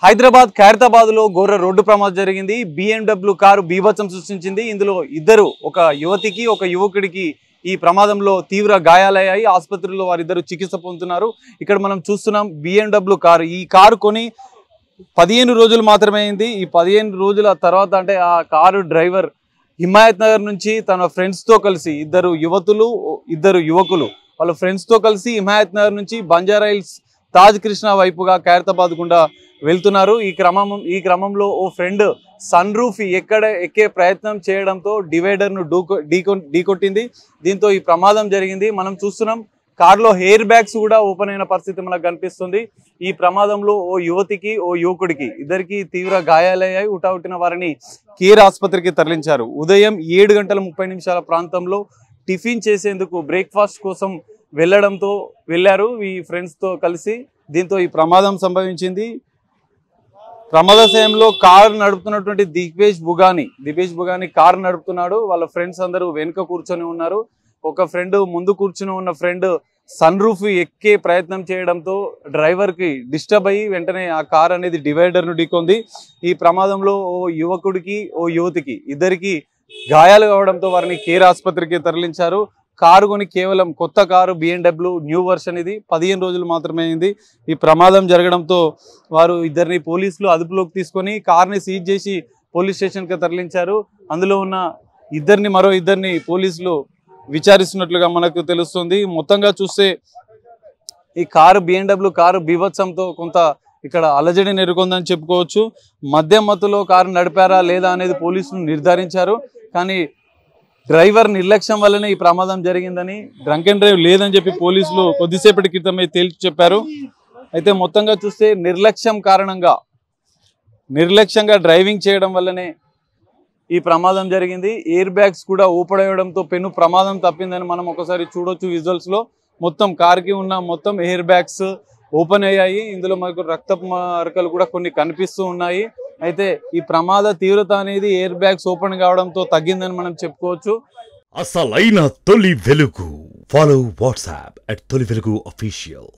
హైదరాబాద్ ఖైరతాబాద్ లో ఘోర రోడ్డు ప్రమాదం జరిగింది. BMW కారు బీభత్సం సృష్టించింది. ఇందులో ఇద్దరు, ఒక యువతికి ఒక యువకుడికి ఈ ప్రమాదంలో తీవ్ర గాయాలయ్యాయి. ఆసుపత్రిలో వారిద్దరు చికిత్స పొందుతున్నారు. ఇక్కడ మనం చూస్తున్నాం BMW కారు. ఈ కారు కొని 15 రోజులు మాత్రమే అయింది. ఈ 15 రోజుల తర్వాత అంటే ఆ కారు డ్రైవర్ హిమాయత్ నగర్ నుంచి తన ఫ్రెండ్స్ తో కలిసి ఇద్దరు యువతులు, ఇద్దరు యువకులు వాళ్ళ ఫ్రెండ్స్ తో కలిసి హిమాయత్ నగర్ నుంచి బంజారా హిల్స్ తాజ్ కృష్ణ వైపుగా ఖైరతాబాద్ గుండా వెళ్తున్నారు. ఈ క్రమంలో ఓ ఫ్రెండ్ సన్ రూఫ్ ఎక్కే ప్రయత్నం చేయడంతో డివైడర్ ను ఢీకొట్టింది. దీంతో ఈ ప్రమాదం జరిగింది. మనం చూస్తున్నాం కార్లో ఎయిర్ బ్యాగ్స్ కూడా ఓపెన్ అయిన పరిస్థితి మనకు కనిపిస్తుంది. ఈ ప్రమాదంలో ఓ యువతికి ఓ యువకుడికి ఇద్దరికి తీవ్ర గాయాలయ్యాయి. ఉటావుటిన వారిని కేర్ ఆసుపత్రికి తరలించారు. ఉదయం 7:30 ప్రాంతంలో టిఫిన్ చేసేందుకు బ్రేక్ఫాస్ట్ కోసం వెళ్ళారు ఈ ఫ్రెండ్స్ తో కలిసి. దీంతో ఈ ప్రమాదం సంభవించింది. ప్రమాద సమయంలో కారు నడుపుతున్నటువంటి దిపేష్ బుగాని కారు నడుపుతున్నాడు. వాళ్ళ ఫ్రెండ్స్ అందరూ వెనుక కూర్చొని ఉన్నారు. ఒక ఫ్రెండ్ ముందు కూర్చుని ఉన్న ఫ్రెండ్ సన్ రూఫ్ ఎక్కే ప్రయత్నం చేయడంతో డ్రైవర్ కి డిస్టర్బ్ అయ్యి వెంటనే ఆ కార్ అనేది డివైడర్ ను ఢీకొంది. ఈ ప్రమాదంలో ఓ యువకుడికి ఓ యువతికి ఇద్దరికి గాయాలు కావడంతో వారిని కేర్ ఆసుపత్రికి తరలించారు. కారు కొని కేవలం కొత్త కారు BMW న్యూ వర్షన్, ఇది 15 రోజులు మాత్రమే అయింది. ఈ ప్రమాదం జరగడంతో వారు ఇద్దరిని పోలీసులు అదుపులోకి తీసుకొని కార్ని సీజ్ చేసి పోలీస్ స్టేషన్కి తరలించారు. అందులో ఉన్న మరో ఇద్దరిని పోలీసులు విచారిస్తున్నట్లుగా మనకు తెలుస్తుంది. మొత్తంగా చూస్తే ఈ కారు BMW కారు బీభత్సంతో కొంత ఇక్కడ అలజడి నెలకొందని చెప్పుకోవచ్చు. మద్యం మత్తులో కారు నడిపారా లేదా అనేది పోలీసులు నిర్ధారించారు. కానీ డ్రైవర్ నిర్లక్ష్యం వల్లనే ఈ ప్రమాదం జరిగిందని, డ్రంక్ అండ్ డ్రైవ్ లేదని చెప్పి పోలీసులు కొద్దిసేపటి క్రితమే తేల్చి చెప్పారు. అయితే మొత్తంగా చూస్తే నిర్లక్ష్యంగా డ్రైవింగ్ చేయడం వల్లనే ఈ ప్రమాదం జరిగింది. ఎయిర్ బ్యాగ్స్ కూడా ఊపడేయడంతో పెను ప్రమాదం తప్పిందని మనం ఒకసారి చూడొచ్చు విజువల్స్ లో. మొత్తం కార్కి ఉన్న మొత్తం ఎయిర్ బ్యాగ్స్ ఓపెన్ అయ్యాయి. ఇందులో మనకు రక్తపు మరకలు కూడా కొన్ని కనిపిస్తూ ఉన్నాయి. అయితే ఈ ప్రమాద తీవ్రత అనేది ఎయిర్ బ్యాగ్స్ ఓపెన్ కావడంతో తగ్గిందని మనం చెప్పుకోవచ్చు. అసలైన తొలి వెలుగు. ఫాలో వాట్సాప్ @తొలి వెలుగు official.